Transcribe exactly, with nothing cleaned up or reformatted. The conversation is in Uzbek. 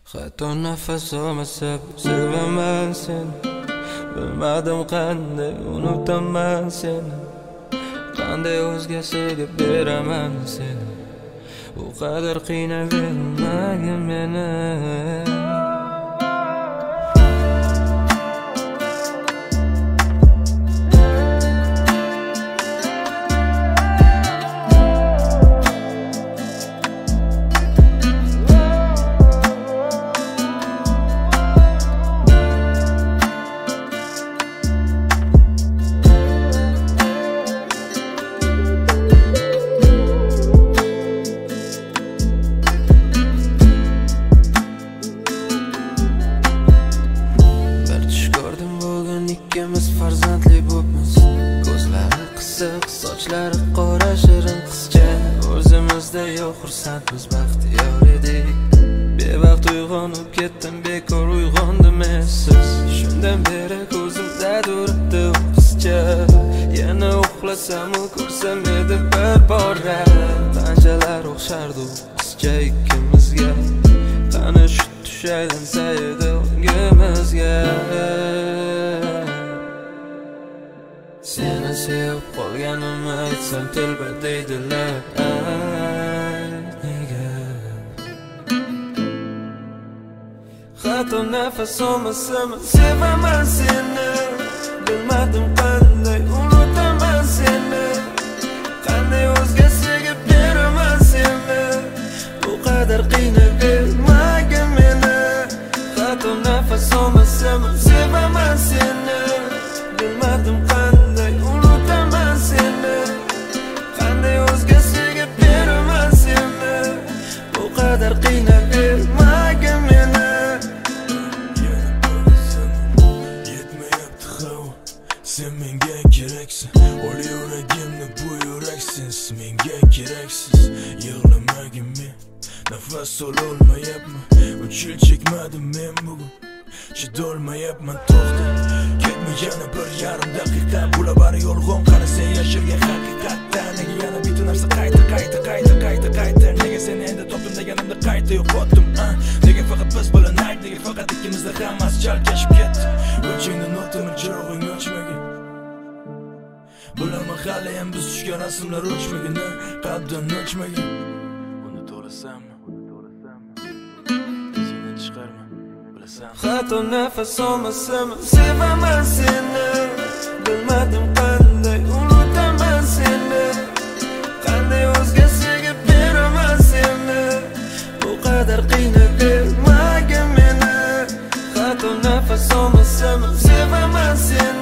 Hatto nafas olmasa sevaman seni. Bilmadim qanday unutaman seni. Qanday o'zgasiga beraman seni. Bu qadar qiynavermagin meni. Ikkimiz farzandli bo'lmiz. Ko'zlari qisiq, sochlari qora shirin qizcha. O'zimizda yo'q xursandmiz, baxtiyor edik. Bevaqt uyg'onib ketdim, bekor uyg'ondim esiz. Shundan beri ko'zimda turibdi u qizcha. Yana uxlasam u ko'rsam edi bir bora. Qanchalar o'xshardi u qizcha ikkimizga. Qani shu tush aylansa edi o'ngimizga. Seni sevib qolganimni aytsam telba deydilar. Nega? Hatto nafas olmasam sevaman seni. Bilmadim qanday unutaman seni. Qanday o'zgasiga beraman seni. Bu qadar qiynavermagin meni. Hatto nafas olmasam sevaman seni. Bilmadim qanday unutaman seni. Qanday o'zgasiga beraman seni. Bu qadar qiynavermagin meni. Yetmayapti havo, sen menga keraksan. Ol yuragimni bu yuraksensiz, menga keraksiz. Yig'lamagin men, nafas ololmayapman. Uch yil chekmadim men bugun, chidolmayapman to'xta. Ketma yana bir yarim daqiqa, bular bari yolg'on. Qani sen yashirgan haqiqatda. Nega yana bitta narsa qayta qayta qayta qayta qayta. Nega sen endi topdim deganimda qayta yo'qotdim. Nega faqat biz bilan ayt, nega faqat ikkimizda hammasi chalkashib ketdi. O'chingdan o'timi chirog'ing o'chmagan. Bilaman hali ham biz tushgan rasmlar o'chmagan, qalbdan o'chmagan. Buni to'lasammi? Seni chiqarma. Hatto nafas olmasam sevaman seni. Bilmadim qanday unutaman seni. Qanday o'zgasiga beraman seni. Bu qadar qiynavermagin meni. Hatto nafas olmasam sevaman seni.